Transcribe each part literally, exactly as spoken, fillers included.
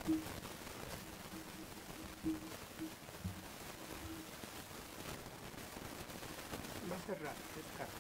Va a cerrar, descarga.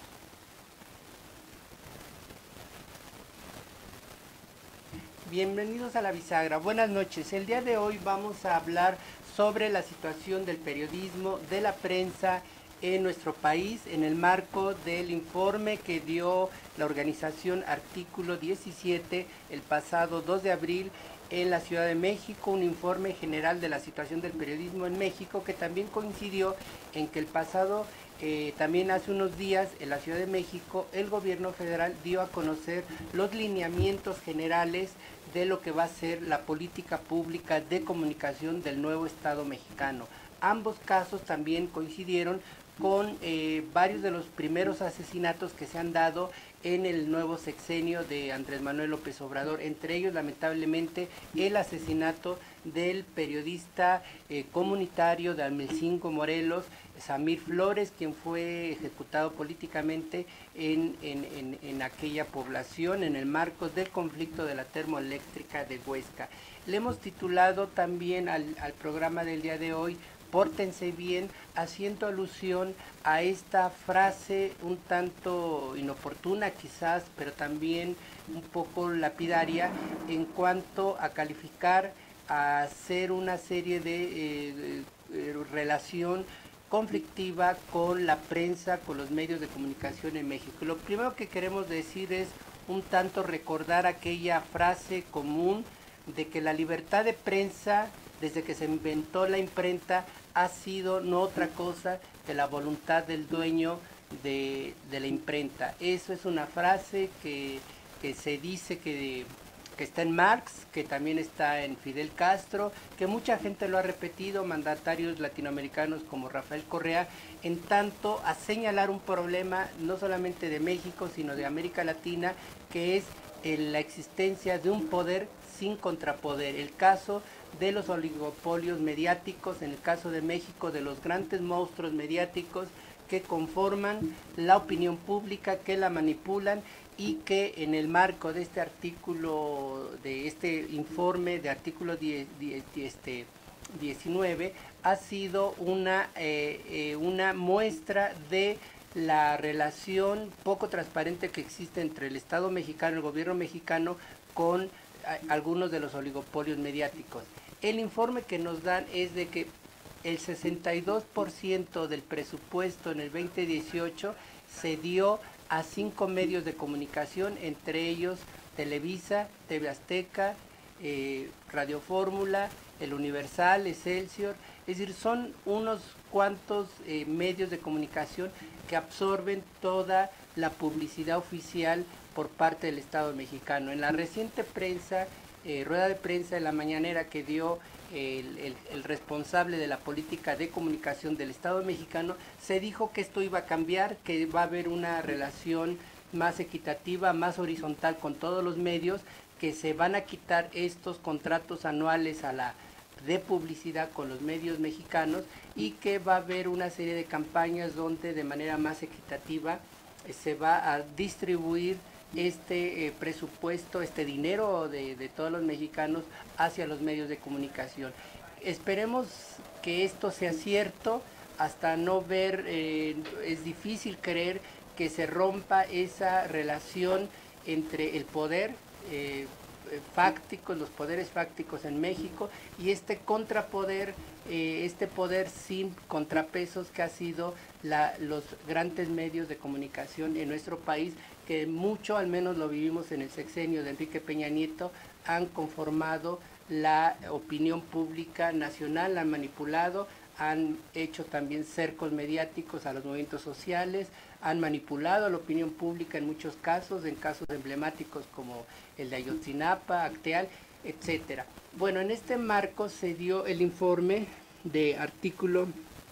Bienvenidos a la bisagra, buenas noches. El día de hoy vamos a hablar sobre la situación del periodismo, de la prensa en nuestro país, en el marco del informe que dio la organización Artículo diecisiete el pasado dos de abril en la Ciudad de México, un informe general de la situación del periodismo en México que también coincidió en que el pasado, eh, también hace unos días en la Ciudad de México, el gobierno federal dio a conocer los lineamientos generales de lo que va a ser la política pública de comunicación del nuevo Estado mexicano. Ambos casos también coincidieron con eh, varios de los primeros asesinatos que se han dado en el nuevo sexenio de Andrés Manuel López Obrador, entre ellos lamentablemente el asesinato del periodista eh, comunitario de Amelcingo, Morelos, Samir Flores, quien fue ejecutado políticamente en, en, en, en aquella población en el marco del conflicto de la termoeléctrica de Huesca. Le hemos titulado también al, al programa del día de hoy Pórtense bien, haciendo alusión a esta frase un tanto inoportuna quizás, pero también un poco lapidaria en cuanto a calificar, a hacer una serie de eh, eh, relación conflictiva con la prensa, con los medios de comunicación en México. Lo primero que queremos decir es un tanto recordar aquella frase común de que la libertad de prensa, desde que se inventó la imprenta, ha sido no otra cosa que la voluntad del dueño de, de la imprenta. Eso es una frase que, que se dice que, que está en Marx, que también está en Fidel Castro, que mucha gente lo ha repetido, mandatarios latinoamericanos como Rafael Correa, en tanto a señalar un problema no solamente de México, sino de América Latina, que es eh, la existencia de un poder sin contrapoder. El caso de los oligopolios mediáticos, en el caso de México, de los grandes monstruos mediáticos que conforman la opinión pública, que la manipulan y que en el marco de este artículo, de este informe de artículo diez, diez, este, diecinueve, ha sido una, eh, eh, una muestra de la relación poco transparente que existe entre el Estado mexicano, el gobierno mexicano, con algunos de los oligopolios mediáticos. El informe que nos dan es de que el sesenta y dos por ciento del presupuesto en el veinte dieciocho se dio a cinco medios de comunicación, entre ellos Televisa, T V Azteca, eh, Radio Fórmula, El Universal, Excelsior. Es decir, son unos cuantos eh, medios de comunicación que absorben toda la publicidad oficial por parte del Estado mexicano. En la reciente prensa, eh, rueda de prensa en la mañanera que dio el, el, el responsable de la política de comunicación del Estado mexicano, se dijo que esto iba a cambiar, que va a haber una relación más equitativa, más horizontal con todos los medios, que se van a quitar estos contratos anuales a la de publicidad con los medios mexicanos y que va a haber una serie de campañas donde de manera más equitativa eh, se va a distribuir este eh, presupuesto, este dinero de, de todos los mexicanos hacia los medios de comunicación. Esperemos que esto sea cierto, hasta no ver, eh, es difícil creer que se rompa esa relación entre el poder eh, fácticos, los poderes fácticos en México y este contrapoder, eh, este poder sin contrapesos que ha sido la, los grandes medios de comunicación en nuestro país, que mucho, al menos lo vivimos en el sexenio de Enrique Peña Nieto, han conformado la opinión pública nacional, la han manipulado, han hecho también cercos mediáticos a los movimientos sociales, han manipulado la opinión pública en muchos casos, en casos emblemáticos como el de Ayotzinapa, Acteal, etcétera. Bueno, en este marco se dio el informe de artículo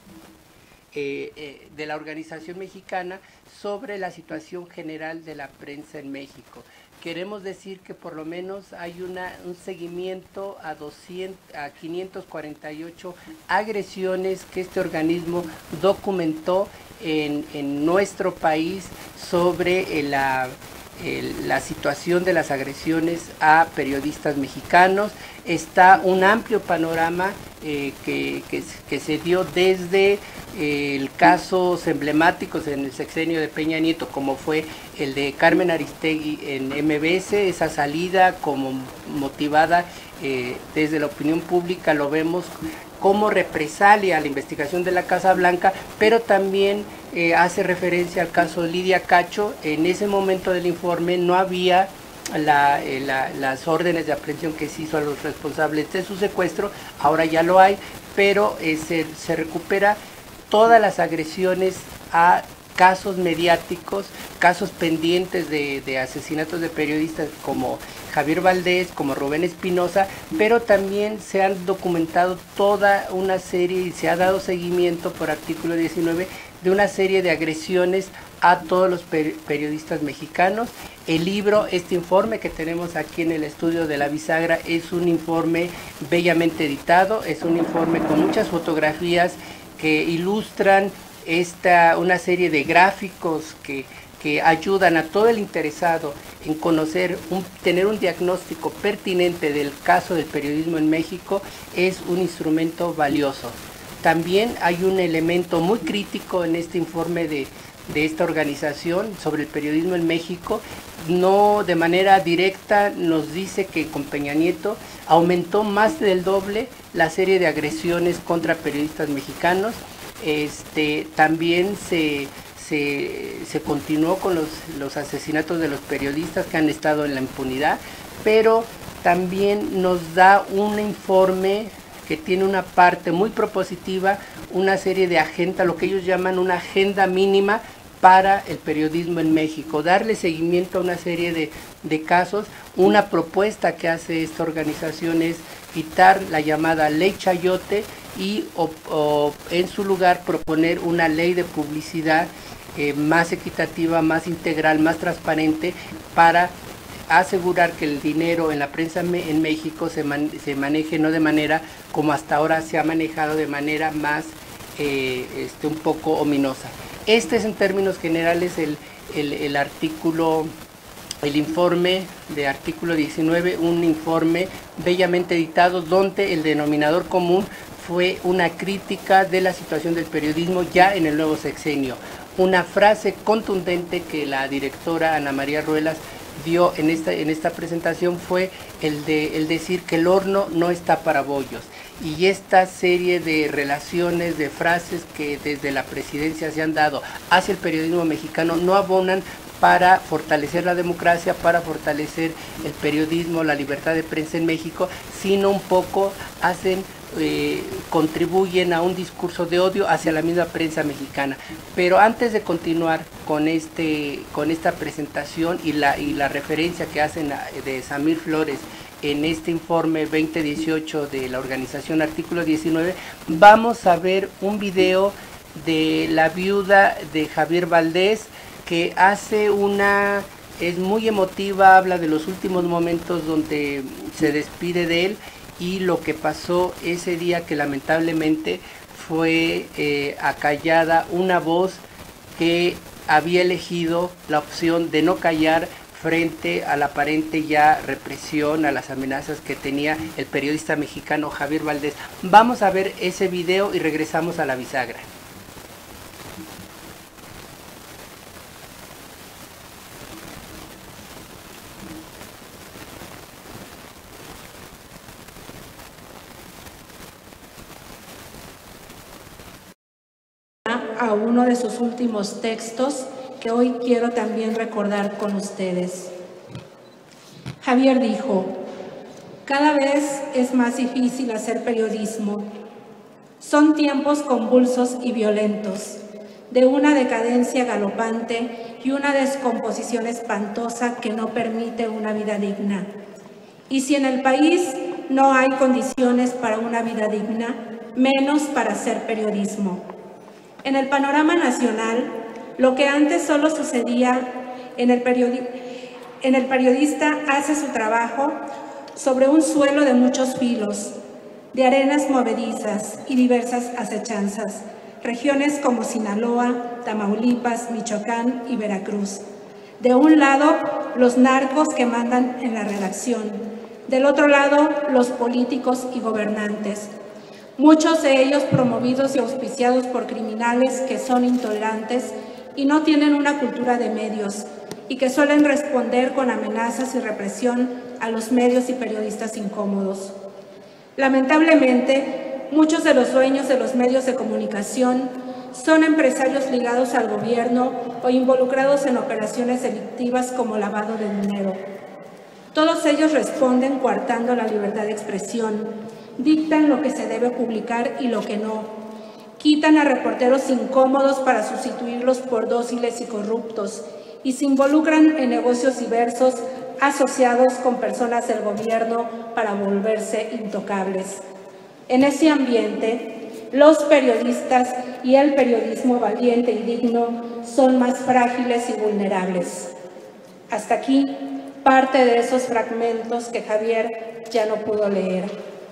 eh, eh, de la organización mexicana sobre la situación general de la prensa en México. Queremos decir que por lo menos hay una, un seguimiento a, doscientos, a quinientas cuarenta y ocho agresiones que este organismo documentó en, en nuestro país sobre la, el, la situación de las agresiones a periodistas mexicanos. Está un amplio panorama eh, que, que, que se dio desde eh, el casos emblemáticos en el sexenio de Peña Nieto, como fue el de Carmen Aristegui en M B S, esa salida como motivada eh, desde la opinión pública, lo vemos como represalia a la investigación de la Casa Blanca, pero también eh, hace referencia al caso de Lidia Cacho. En ese momento del informe no había la, eh, la, las órdenes de aprehensión que se hizo a los responsables de su secuestro, ahora ya lo hay, pero eh, se, se recupera todas las agresiones a casos mediáticos, casos pendientes de, de asesinatos de periodistas como Javier Valdés, como Rubén Espinosa, pero también se han documentado toda una serie y se ha dado seguimiento por artículo diecinueve de una serie de agresiones a todos los per periodistas mexicanos. El libro, este informe que tenemos aquí en el estudio de la Bisagra, es un informe bellamente editado, es un informe con muchas fotografías que ilustran esta, una serie de gráficos que, que ayudan a todo el interesado en conocer, un, tener un diagnóstico pertinente del caso del periodismo en México. Es un instrumento valioso. También hay un elemento muy crítico en este informe de, de esta organización sobre el periodismo en México. No de manera directa nos dice que con Peña Nieto aumentó más del doble la serie de agresiones contra periodistas mexicanos. Este, también se, se, se continuó con los, los asesinatos de los periodistas que han estado en la impunidad, pero también nos da un informe que tiene una parte muy propositiva, una serie de agenda, lo que ellos llaman una agenda mínima para el periodismo en México, darle seguimiento a una serie de, de casos. Una propuesta que hace esta organización es quitar la llamada ley Chayote y o, o, en su lugar proponer una ley de publicidad eh, más equitativa, más integral, más transparente, para asegurar que el dinero en la prensa me, en México se, man, se maneje no de manera como hasta ahora se ha manejado, de manera más eh, este, un poco ominosa. Este es en términos generales el, el, el artículo, el informe de artículo diecinueve, un informe bellamente editado donde el denominador común fue una crítica de la situación del periodismo ya en el nuevo sexenio. Una frase contundente que la directora Ana María Ruelas dio en esta, en esta presentación fue el, de, el decir que el horno no está para bollos. Y esta serie de relaciones, de frases que desde la presidencia se han dado hacia el periodismo mexicano no abonan para fortalecer la democracia, para fortalecer el periodismo, la libertad de prensa en México, sino un poco hacen, eh, contribuyen a un discurso de odio hacia la misma prensa mexicana. Pero antes de continuar con, este, con esta presentación y la, y la referencia que hacen de Samir Flores en este informe veinte dieciocho de la organización Artículo diecinueve, vamos a ver un video de la viuda de Javier Valdés, que hace una, es muy emotiva, habla de los últimos momentos donde se despide de él y lo que pasó ese día, que lamentablemente fue eh, acallada una voz que había elegido la opción de no callar frente a la aparente ya represión, a las amenazas que tenía el periodista mexicano Javier Valdés. Vamos a ver ese video y regresamos a la bisagra. A uno de sus últimos textos que hoy quiero también recordar con ustedes. Javier dijo: cada vez es más difícil hacer periodismo. Son tiempos convulsos y violentos, de una decadencia galopante y una descomposición espantosa que no permite una vida digna. Y si en el país no hay condiciones para una vida digna, menos para hacer periodismo. En el panorama nacional, lo que antes solo sucedía en el, periodi en el periodista hace su trabajo sobre un suelo de muchos filos, de arenas movedizas y diversas acechanzas, regiones como Sinaloa, Tamaulipas, Michoacán y Veracruz, De un lado, los narcos que mandan en la redacción. Del otro lado, los políticos y gobernantes. Muchos de ellos promovidos y auspiciados por criminales que son intolerantes y no tienen una cultura de medios, y que suelen responder con amenazas y represión a los medios y periodistas incómodos. Lamentablemente, muchos de los dueños de los medios de comunicación son empresarios ligados al gobierno o involucrados en operaciones delictivas como lavado de dinero. Todos ellos responden coartando la libertad de expresión, dictan lo que se debe publicar y lo que no, quitan a reporteros incómodos para sustituirlos por dóciles y corruptos, y se involucran en negocios diversos asociados con personas del gobierno para volverse intocables. En ese ambiente, los periodistas y el periodismo valiente y digno son más frágiles y vulnerables. Hasta aquí parte de esos fragmentos que Javier ya no pudo leer.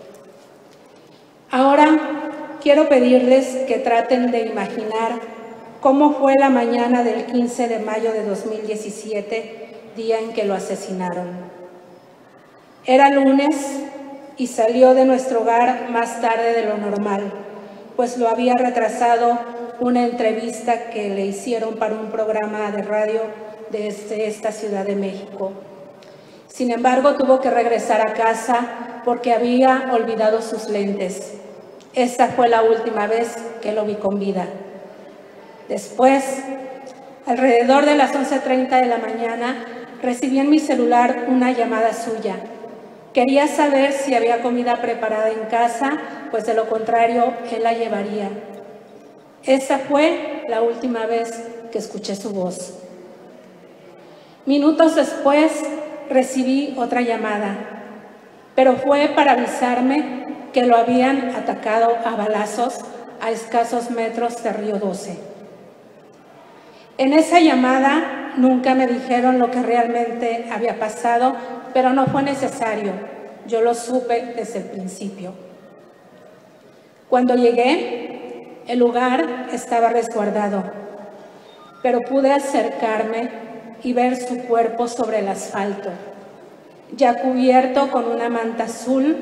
Ahora quiero pedirles que traten de imaginar cómo fue la mañana del quince de mayo de dos mil diecisiete, día en que lo asesinaron. Era lunes y salió de nuestro hogar más tarde de lo normal, pues lo había retrasado una entrevista que le hicieron para un programa de radio desde esta Ciudad de México. Sin embargo, tuvo que regresar a casa porque había olvidado sus lentes. Esa fue la última vez que lo vi con vida. Después, alrededor de las once treinta de la mañana, recibí en mi celular una llamada suya. Quería saber si había comida preparada en casa, pues de lo contrario, él la llevaría. Esa fue la última vez que escuché su voz. Minutos después, recibí otra llamada, pero fue para avisarme que lo habían atacado a balazos a escasos metros de Río doce. En esa llamada nunca me dijeron lo que realmente había pasado, pero no fue necesario. Yo lo supe desde el principio. Cuando llegué, el lugar estaba resguardado, pero pude acercarme y ver su cuerpo sobre el asfalto, ya cubierto con una manta azul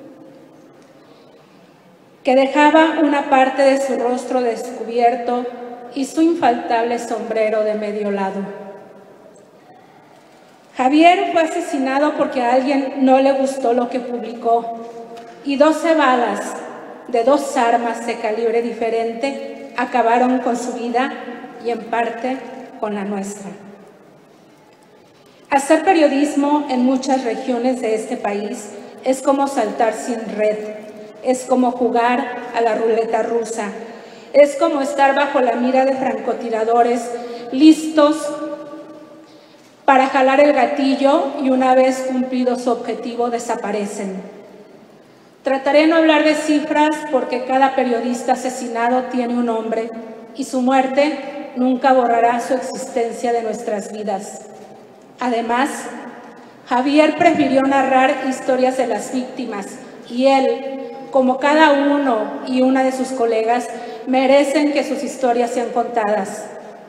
que dejaba una parte de su rostro descubierto y su infaltable sombrero de medio lado. Javier fue asesinado porque a alguien no le gustó lo que publicó y doce balas de dos armas de calibre diferente acabaron con su vida y en parte con la nuestra. Hacer periodismo en muchas regiones de este país es como saltar sin red, es como jugar a la ruleta rusa, es como estar bajo la mira de francotiradores listos para jalar el gatillo y una vez cumplido su objetivo desaparecen. Trataré de no hablar de cifras porque cada periodista asesinado tiene un nombre y su muerte nunca borrará su existencia de nuestras vidas. Además, Javier prefirió narrar historias de las víctimas y él, como cada uno y una de sus colegas, merecen que sus historias sean contadas.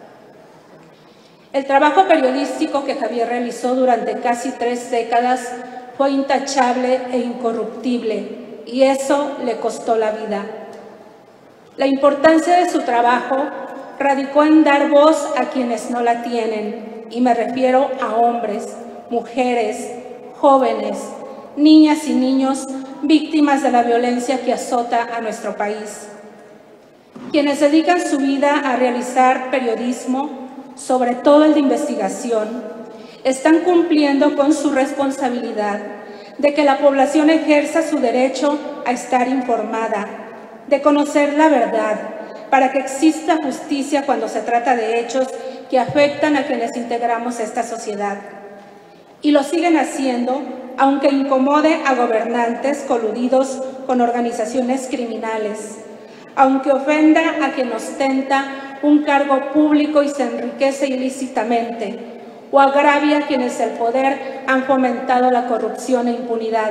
El trabajo periodístico que Javier realizó durante casi tres décadas fue intachable e incorruptible, y eso le costó la vida. La importancia de su trabajo radicó en dar voz a quienes no la tienen, y me refiero a hombres, mujeres, jóvenes, niñas y niños víctimas de la violencia que azota a nuestro país. Quienes dedican su vida a realizar periodismo, sobre todo el de investigación, están cumpliendo con su responsabilidad de que la población ejerza su derecho a estar informada, de conocer la verdad, para que exista justicia cuando se trata de hechos que afectan a quienes integramos esta sociedad. Y lo siguen haciendo, aunque incomode a gobernantes coludidos con organizaciones criminales, aunque ofenda a quien ostenta un cargo público y se enriquece ilícitamente, o agravia a quienes el poder han fomentado la corrupción e impunidad.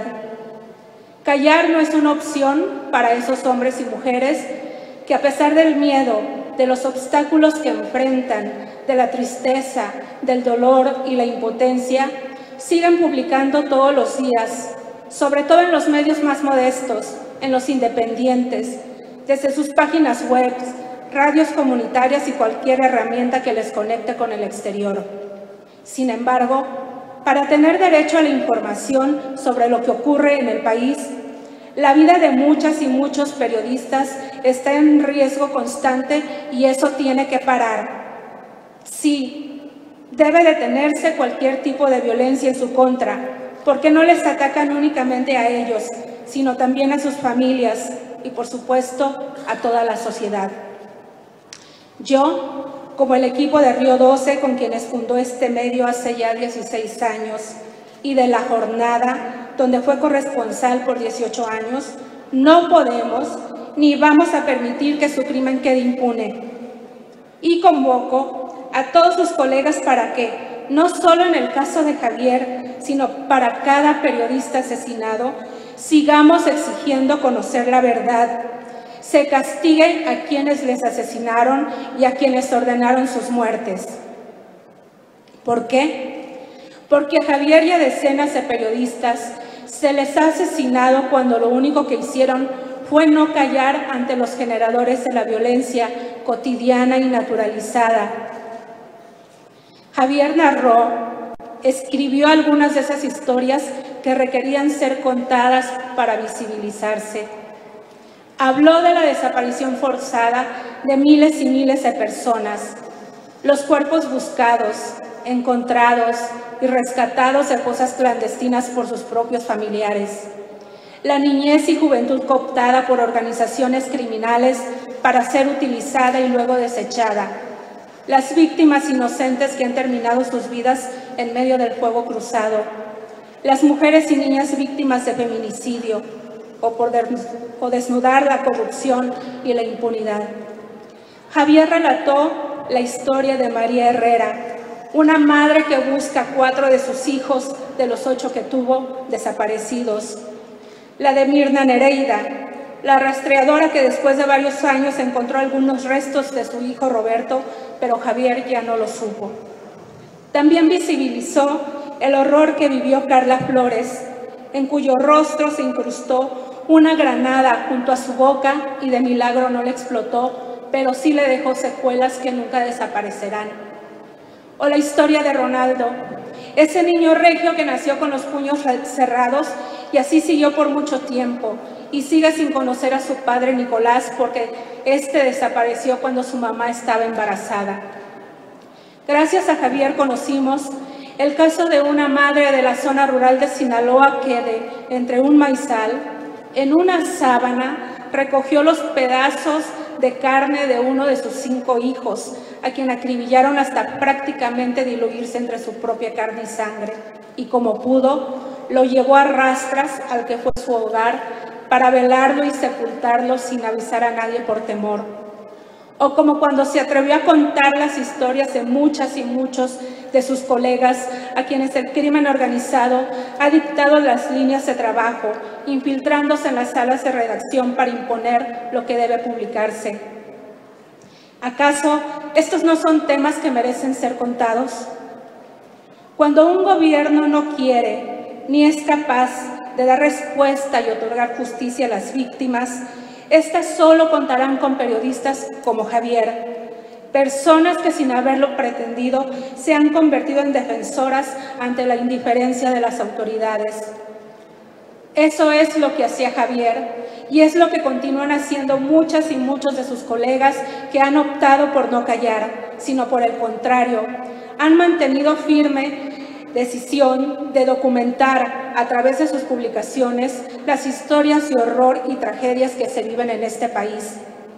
Callar no es una opción para esos hombres y mujeres que, a pesar del miedo de los obstáculos que enfrentan, de la tristeza, del dolor y la impotencia, siguen publicando todos los días, sobre todo en los medios más modestos, en los independientes, desde sus páginas web, radios comunitarias y cualquier herramienta que les conecte con el exterior. Sin embargo, para tener derecho a la información sobre lo que ocurre en el país, la vida de muchas y muchos periodistas está en riesgo constante y eso tiene que parar. Sí, debe detenerse cualquier tipo de violencia en su contra, porque no les atacan únicamente a ellos, sino también a sus familias y, por supuesto, a toda la sociedad. Yo, como el equipo de Río doce, con quienes fundó este medio hace ya dieciséis años, y de La Jornada, donde fue corresponsal por dieciocho años, no podemos ni vamos a permitir que su crimen quede impune. Y convoco a todos sus colegas para que, no solo en el caso de Javier, sino para cada periodista asesinado, sigamos exigiendo conocer la verdad, se castigue a quienes les asesinaron y a quienes ordenaron sus muertes. ¿Por qué? Porque a Javier y a decenas de periodistas se les ha asesinado cuando lo único que hicieron fue no callar ante los generadores de la violencia cotidiana y naturalizada. Javier narró, escribió algunas de esas historias que requerían ser contadas para visibilizarse. Habló de la desaparición forzada de miles y miles de personas, los cuerpos buscados, encontrados y rescatados de fosas clandestinas por sus propios familiares, la niñez y juventud cooptada por organizaciones criminales para ser utilizada y luego desechada, las víctimas inocentes que han terminado sus vidas en medio del fuego cruzado, las mujeres y niñas víctimas de feminicidio o por o desnudar la corrupción y la impunidad. Javier relató la historia de María Herrera, una madre que busca a cuatro de sus hijos, de los ocho que tuvo, desaparecidos. La de Mirna Nereida, la rastreadora que después de varios años encontró algunos restos de su hijo Roberto, pero Javier ya no lo supo. También visibilizó el horror que vivió Carla Flores, en cuyo rostro se incrustó una granada junto a su boca y de milagro no le explotó, pero sí le dejó secuelas que nunca desaparecerán. O la historia de Ronaldo, ese niño regio que nació con los puños cerrados y así siguió por mucho tiempo y sigue sin conocer a su padre Nicolás porque este desapareció cuando su mamá estaba embarazada. Gracias a Javier conocimos el caso de una madre de la zona rural de Sinaloa que de entre un maizal, en una sábana, recogió los pedazos de carne de uno de sus cinco hijos, a quien acribillaron hasta prácticamente diluirse entre su propia carne y sangre, y como pudo, lo llevó a rastras al que fue su hogar para velarlo y sepultarlo sin avisar a nadie por temor. O como cuando se atrevió a contar las historias de muchas y muchos de sus colegas a quienes el crimen organizado ha dictado las líneas de trabajo, infiltrándose en las salas de redacción para imponer lo que debe publicarse. ¿Acaso estos no son temas que merecen ser contados? Cuando un gobierno no quiere ni es capaz de dar respuesta y otorgar justicia a las víctimas, estas solo contarán con periodistas como Javier, personas que sin haberlo pretendido se han convertido en defensoras ante la indiferencia de las autoridades. Eso es lo que hacía Javier y es lo que continúan haciendo muchas y muchos de sus colegas que han optado por no callar, sino por el contrario, han mantenido firme decisión de documentar a través de sus publicaciones las historias de horror y tragedias que se viven en este país.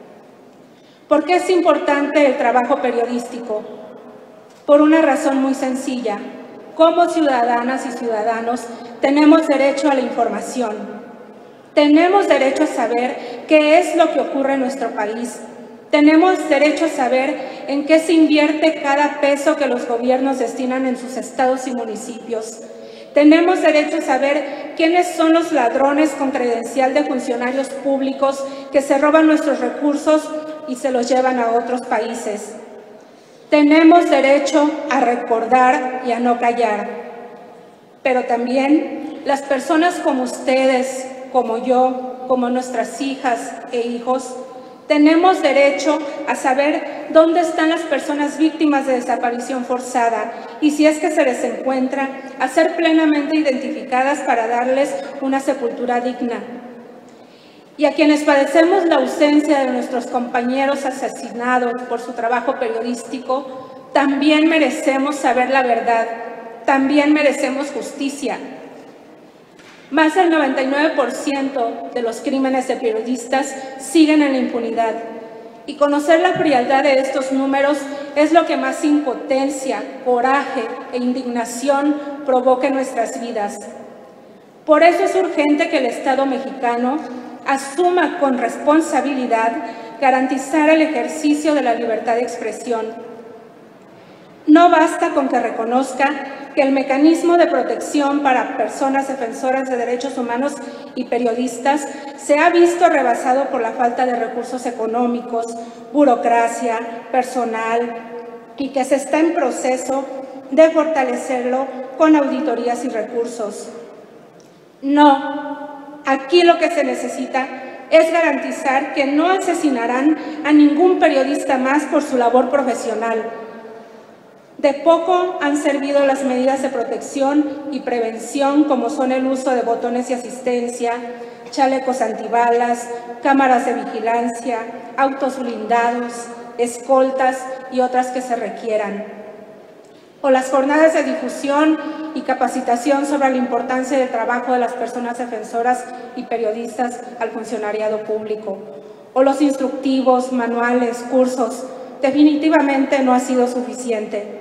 ¿Por qué es importante el trabajo periodístico? Por una razón muy sencilla. Como ciudadanas y ciudadanos tenemos derecho a la información. Tenemos derecho a saber qué es lo que ocurre en nuestro país. Tenemos derecho a saber en qué se invierte cada peso que los gobiernos destinan en sus estados y municipios. Tenemos derecho a saber quiénes son los ladrones con credencial de funcionarios públicos que se roban nuestros recursos y se los llevan a otros países. Tenemos derecho a recordar y a no callar, pero también las personas como ustedes, como yo, como nuestras hijas e hijos, tenemos derecho a saber dónde están las personas víctimas de desaparición forzada y, si es que se les encuentra, a ser plenamente identificadas para darles una sepultura digna. Y a quienes padecemos la ausencia de nuestros compañeros asesinados por su trabajo periodístico, también merecemos saber la verdad, también merecemos justicia. Más del noventa y nueve por ciento de los crímenes de periodistas siguen en la impunidad. Y conocer la frialdad de estos números es lo que más impotencia, coraje e indignación provoca en nuestras vidas. Por eso es urgente que el Estado mexicano asuma con responsabilidad garantizar el ejercicio de la libertad de expresión. No basta con que reconozca que el mecanismo de protección para personas defensoras de derechos humanos y periodistas se ha visto rebasado por la falta de recursos económicos, burocracia, personal, y que se está en proceso de fortalecerlo con auditorías y recursos. No, aquí lo que se necesita es garantizar que no asesinarán a ningún periodista más por su labor profesional. De poco han servido las medidas de protección y prevención, como son el uso de botones de asistencia, chalecos antibalas, cámaras de vigilancia, autos blindados, escoltas y otras que se requieran. O las jornadas de difusión y capacitación sobre la importancia del trabajo de las personas defensoras y periodistas al funcionariado público. O los instructivos, manuales, cursos. Definitivamente no ha sido suficiente.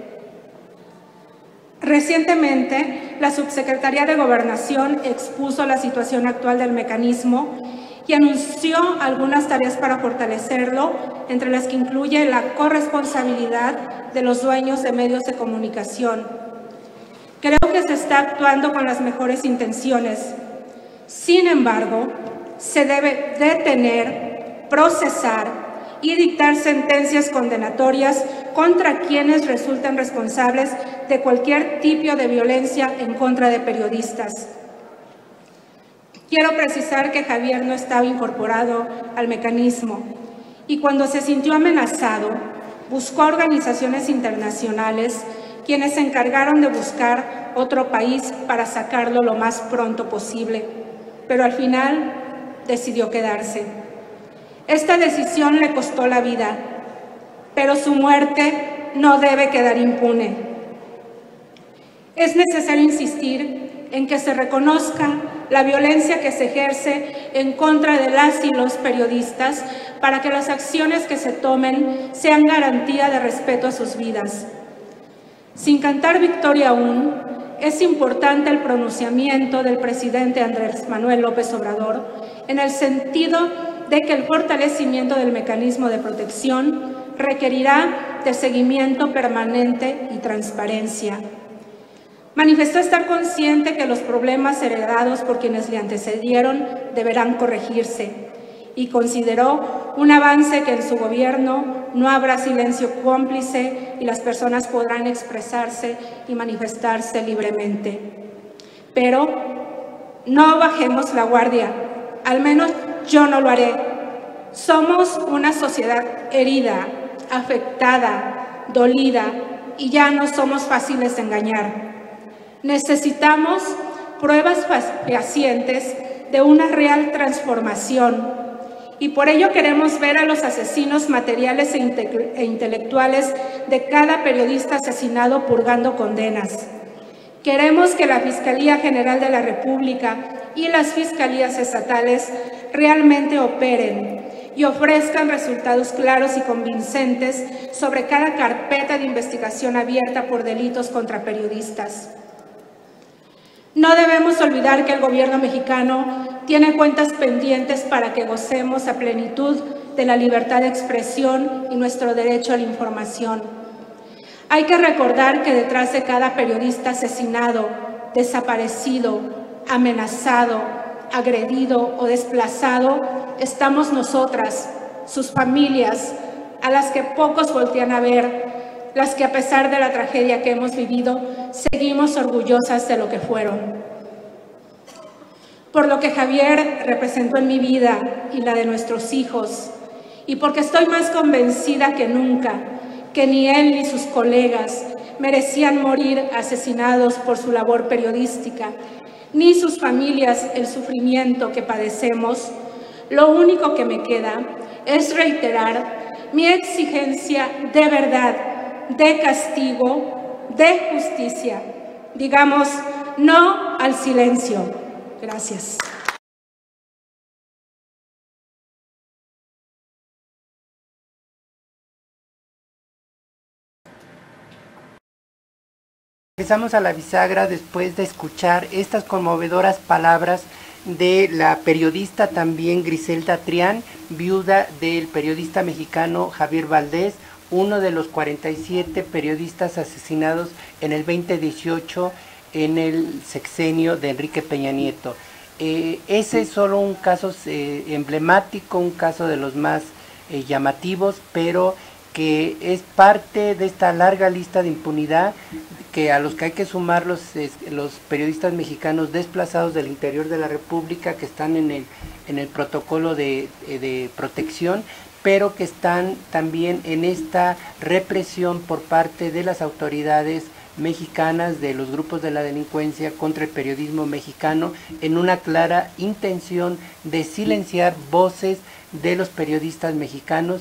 Recientemente, la Subsecretaría de Gobernación expuso la situación actual del mecanismo y anunció algunas tareas para fortalecerlo, entre las que incluye la corresponsabilidad de los dueños de medios de comunicación. Creo que se está actuando con las mejores intenciones. Sin embargo, se debe detener, procesar y dictar sentencias condenatorias contra quienes resulten responsables de cualquier tipo de violencia en contra de periodistas. Quiero precisar que Javier no estaba incorporado al mecanismo y cuando se sintió amenazado, buscó a organizaciones internacionales quienes se encargaron de buscar otro país para sacarlo lo más pronto posible, pero al final decidió quedarse. Esta decisión le costó la vida, pero su muerte no debe quedar impune. Es necesario insistir en que se reconozca la violencia que se ejerce en contra de las y los periodistas para que las acciones que se tomen sean garantía de respeto a sus vidas. Sin cantar victoria aún, es importante el pronunciamiento del presidente Andrés Manuel López Obrador en el sentido de que el fortalecimiento del mecanismo de protección requerirá de seguimiento permanente y transparencia. Manifestó estar consciente que los problemas heredados por quienes le antecedieron deberán corregirse y consideró un avance que en su gobierno no habrá silencio cómplice y las personas podrán expresarse y manifestarse libremente. Pero no bajemos la guardia, al menos yo no lo haré. Somos una sociedad herida, afectada, dolida y ya no somos fáciles de engañar. Necesitamos pruebas fehacientes de una real transformación y por ello queremos ver a los asesinos materiales e, inte e intelectuales de cada periodista asesinado purgando condenas. Queremos que la Fiscalía General de la República y las fiscalías estatales realmente operen y ofrezcan resultados claros y convincentes sobre cada carpeta de investigación abierta por delitos contra periodistas. No debemos olvidar que el gobierno mexicano tiene cuentas pendientes para que gocemos a plenitud de la libertad de expresión y nuestro derecho a la información. Hay que recordar que detrás de cada periodista asesinado, desaparecido, amenazado, agredido o desplazado, estamos nosotras, sus familias, a las que pocos voltean a ver, las que a pesar de la tragedia que hemos vivido, seguimos orgullosas de lo que fueron. Por lo que Javier representó en mi vida y la de nuestros hijos, y porque estoy más convencida que nunca que ni él ni sus colegas merecían morir asesinados por su labor periodística, ni sus familias el sufrimiento que padecemos, lo único que me queda es reiterar mi exigencia de verdad, de castigo, de justicia. Digamos no al silencio. Gracias. Regresamos a la bisagra después de escuchar estas conmovedoras palabras de la periodista también Griselda Trián, viuda del periodista mexicano Javier Valdés, uno de los cuarenta y siete periodistas asesinados en el veinte dieciocho en el sexenio de Enrique Peña Nieto. Eh, ese es solo un caso eh, emblemático, un caso de los más eh, llamativos, pero que es parte de esta larga lista de impunidad que a los que hay que sumar los, los periodistas mexicanos desplazados del interior de la República que están en el, en el protocolo de, de protección, pero que están también en esta represión por parte de las autoridades mexicanas, de los grupos de la delincuencia contra el periodismo mexicano, en una clara intención de silenciar voces de los periodistas mexicanos,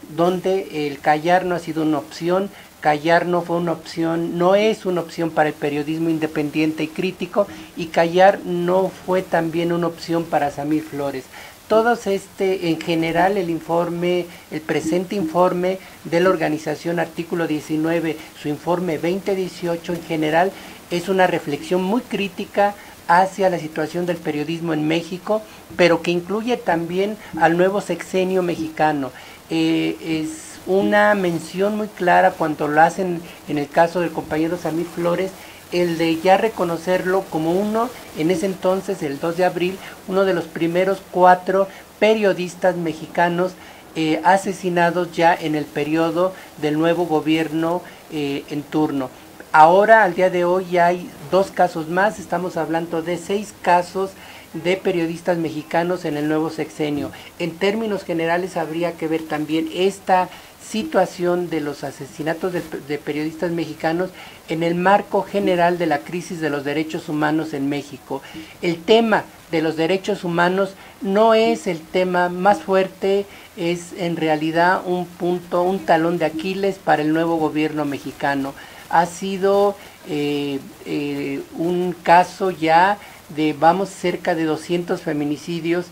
donde el callar no ha sido una opción, callar no fue una opción, no es una opción para el periodismo independiente y crítico, y callar no fue también una opción para Samir Flores. Todos este, en general el informe, el presente informe de la organización Artículo diecinueve, su informe veinte dieciocho en general, es una reflexión muy crítica hacia la situación del periodismo en México, pero que incluye también al nuevo sexenio mexicano. Eh, es una mención muy clara cuando lo hacen en el caso del compañero Samir Flores, el de ya reconocerlo como uno, en ese entonces, el dos de abril, uno de los primeros cuatro periodistas mexicanos eh, asesinados ya en el periodo del nuevo gobierno eh, en turno. Ahora, al día de hoy, ya hay dos casos más, estamos hablando de seis casos de periodistas mexicanos en el nuevo sexenio. En términos generales, habría que ver también esta situación de los asesinatos de, de periodistas mexicanos en el marco general de la crisis de los derechos humanos en México. El tema de los derechos humanos no es el tema más fuerte, es en realidad un punto, un talón de Aquiles para el nuevo gobierno mexicano. Ha sido eh, eh, un caso ya de, vamos, cerca de doscientos feminicidios,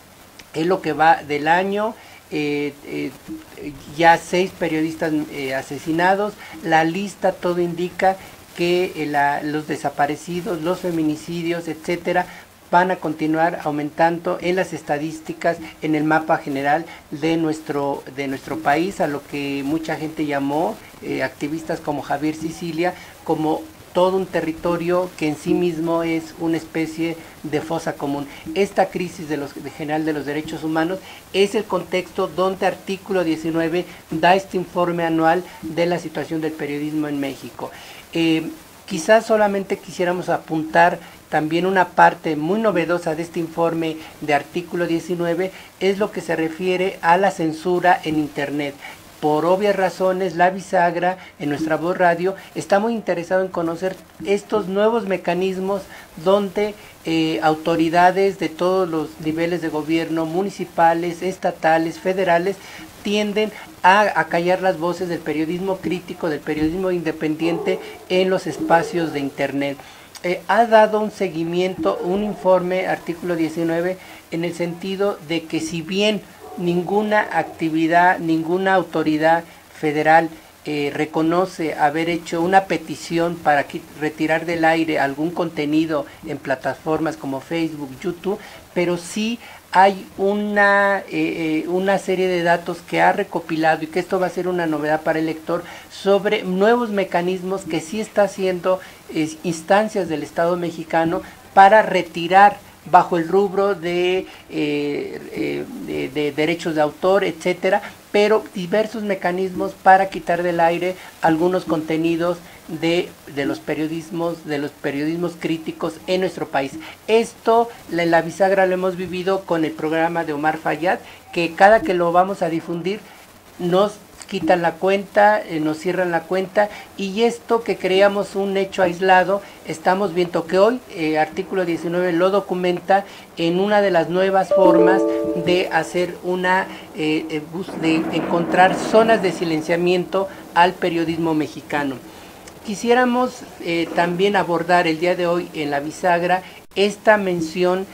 es lo que va del año. Eh, eh, ya seis periodistas eh, asesinados, la lista todo indica que eh, la, los desaparecidos, los feminicidios, etcétera, van a continuar aumentando en las estadísticas, en el mapa general de nuestro, de nuestro país, a lo que mucha gente llamó, eh, activistas como Javier Sicilia, como todo un territorio que en sí mismo es una especie de fosa común. Esta crisis de los, de general de los derechos humanos es el contexto donde Artículo diecinueve da este informe anual de la situación del periodismo en México. Eh, quizás solamente quisiéramos apuntar también una parte muy novedosa de este informe de Artículo diecinueve, es lo que se refiere a la censura en Internet. Por obvias razones, la bisagra, en nuestra voz radio, está muy interesado en conocer estos nuevos mecanismos donde eh, autoridades de todos los niveles de gobierno, municipales, estatales, federales, tienden a acallar las voces del periodismo crítico, del periodismo independiente en los espacios de Internet. Eh, ha dado un seguimiento, un informe, Artículo diecinueve, en el sentido de que si bien ninguna actividad, ninguna autoridad federal eh, reconoce haber hecho una petición para que, retirar del aire algún contenido en plataformas como Facebook, YouTube, pero sí hay una, eh, eh, una serie de datos que ha recopilado, y que esto va a ser una novedad para el lector, sobre nuevos mecanismos que sí está haciendo eh, instancias del Estado mexicano para retirar bajo el rubro de, eh, eh, de, de derechos de autor, etcétera, pero diversos mecanismos para quitar del aire algunos contenidos de, de los periodismos, de los periodismos críticos en nuestro país. Esto en la bisagra lo hemos vivido con el programa de Omar Fayad, que cada que lo vamos a difundir nos quitan la cuenta, eh, nos cierran la cuenta, y esto que creíamos un hecho aislado, estamos viendo que hoy eh, artículo diecinueve lo documenta en una de las nuevas formas de hacer una, eh, de encontrar zonas de silenciamiento al periodismo mexicano. Quisiéramos eh, también abordar el día de hoy en la bisagra esta mención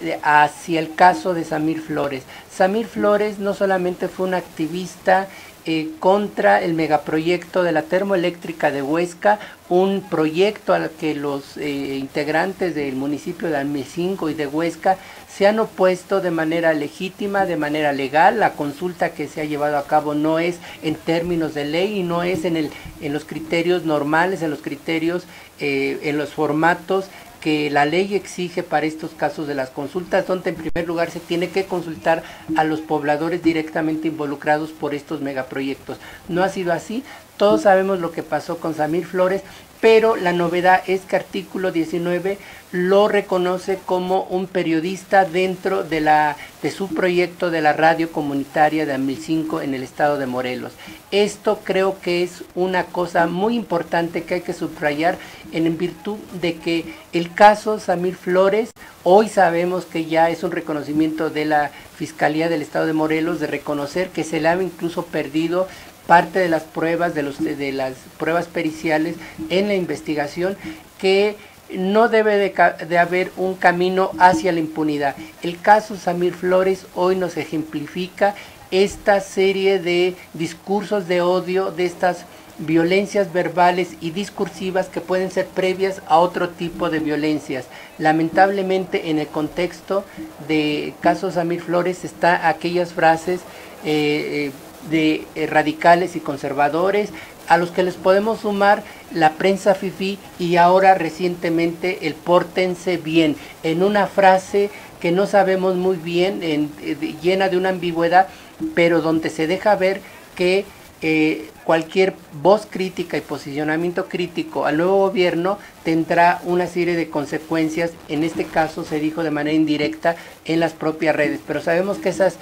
hacia el caso de Samir Flores. Samir Flores no solamente fue un activista eh, contra el megaproyecto de la termoeléctrica de Huesca, un proyecto al que los eh, integrantes del municipio de Amilcingo y de Huesca se han opuesto de manera legítima, de manera legal. La consulta que se ha llevado a cabo no es en términos de ley y no es en, el, en los criterios normales, en los criterios, eh, en los formatos que la ley exige para estos casos de las consultas, donde en primer lugar se tiene que consultar a los pobladores directamente involucrados por estos megaproyectos. No ha sido así. Todos sabemos lo que pasó con Samir Flores, pero la novedad es que artículo diecinueve lo reconoce como un periodista dentro de, la, de su proyecto de la radio comunitaria de Amilcingo en el estado de Morelos. Esto creo que es una cosa muy importante que hay que subrayar en virtud de que el caso Samir Flores, hoy sabemos que ya es un reconocimiento de la Fiscalía del estado de Morelos, de reconocer que se le ha incluso perdido parte de las pruebas, de, los, de las pruebas periciales en la investigación, que no debe de, de haber un camino hacia la impunidad. El caso Samir Flores hoy nos ejemplifica esta serie de discursos de odio, de estas violencias verbales y discursivas que pueden ser previas a otro tipo de violencias. Lamentablemente, en el contexto de caso Samir Flores está aquellas frases eh, eh, de eh, radicales y conservadores, a los que les podemos sumar la prensa fifí y ahora recientemente el pórtense bien, en una frase que no sabemos muy bien, en, eh, llena de una ambigüedad, pero donde se deja ver que eh, cualquier voz crítica y posicionamiento crítico al nuevo gobierno tendrá una serie de consecuencias. En este caso se dijo de manera indirecta en las propias redes, pero sabemos que esas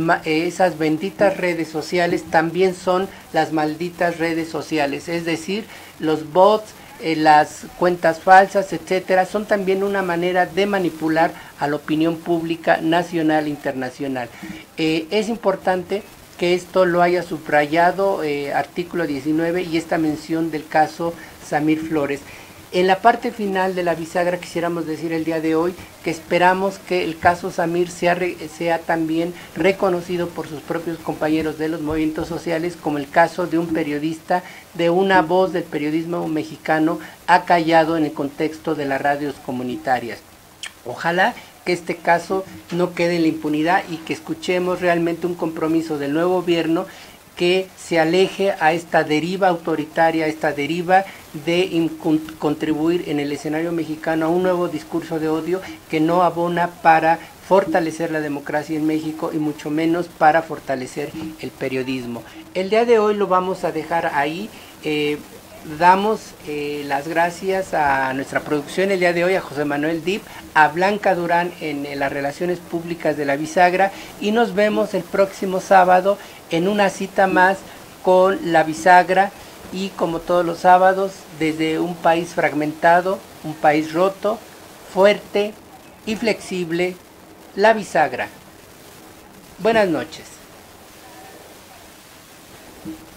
esas benditas redes sociales también son las malditas redes sociales, es decir, los bots, eh, las cuentas falsas, etcétera, son también una manera de manipular a la opinión pública nacional e internacional. Eh, es importante que esto lo haya subrayado eh, artículo diecinueve y esta mención del caso Samir Flores. En la parte final de la bisagra quisiéramos decir el día de hoy que esperamos que el caso Samir sea, re, sea también reconocido por sus propios compañeros de los movimientos sociales como el caso de un periodista, de una voz del periodismo mexicano acallado en el contexto de las radios comunitarias. Ojalá que este caso no quede en la impunidad y que escuchemos realmente un compromiso del nuevo gobierno que se aleje a esta deriva autoritaria, a esta deriva de contribuir en el escenario mexicano a un nuevo discurso de odio que no abona para fortalecer la democracia en México y mucho menos para fortalecer el periodismo. El día de hoy lo vamos a dejar ahí. Eh, damos eh, las gracias a nuestra producción el día de hoy, a José Manuel Dip, a Blanca Durán en, en las relaciones públicas de la bisagra, y nos vemos el próximo sábado en una cita más con la bisagra, y como todos los sábados, desde un país fragmentado, un país roto, fuerte y flexible, la bisagra. Buenas noches.